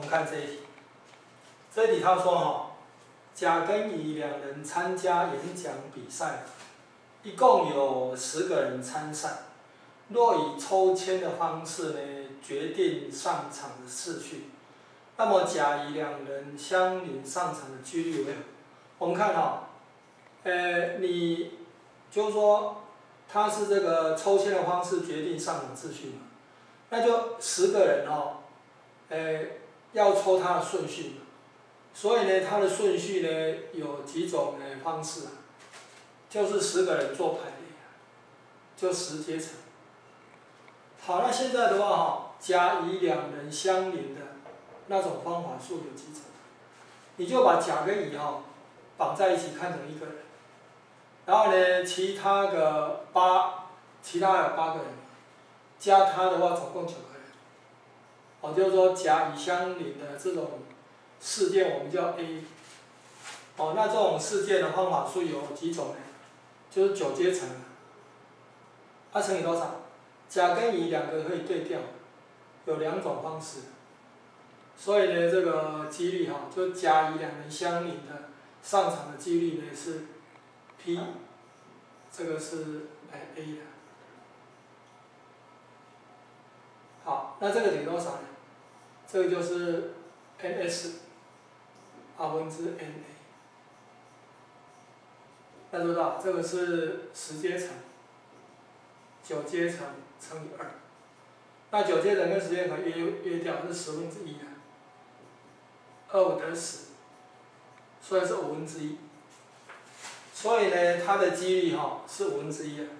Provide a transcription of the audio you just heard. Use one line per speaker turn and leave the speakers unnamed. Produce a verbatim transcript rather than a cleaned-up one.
看这一题，这一题他说哈，甲跟乙两人参加演讲比赛，一共有十个人参赛。若以抽签的方式呢，决定上场的次序，那么甲乙两人相邻上场的几率为何？我们看哈，呃，你就是说，它是这个抽签的方式决定上场次序嘛，那就十个人哦，呃，要抽它的顺序嘛，所以呢，它的顺序呢有几种呢方式啊，就是十个人做排列，就十阶层。好，那现在的话哈，甲乙两人相邻的那种方法数有几种？你就把甲跟乙哈绑在一起看成一个人，然后呢，其他的八，其他还有八个人，加他的话总共九个人。哦，就是说甲乙相邻的这种事件我们叫 A。哦，那这种事件的方法数有几种呢？就是九阶层。它乘以多少？甲跟乙两个可以对调，有两种方式，所以呢，这个几率哈，就甲乙两人相邻的上场的几率呢是 P， 这个是哎 A 的。好，那这个等于多少呢？这个就是 N S R 分之 N A， 那知道这个是十阶层，九阶层乘以二。那九阶层跟十阶层约约掉是十分之一啊，二五得十，所以是五分之一。所以呢，它的几率哈是五分之一啊。